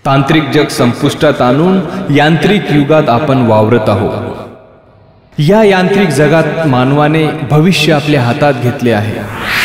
तांत्रिक जग संपुष्टात आणून यांत्रिक युगात आपण वावरत आहोत। या यांत्रिक जगात मानवाने भविष्य आपल्या हातात घेतले आहे।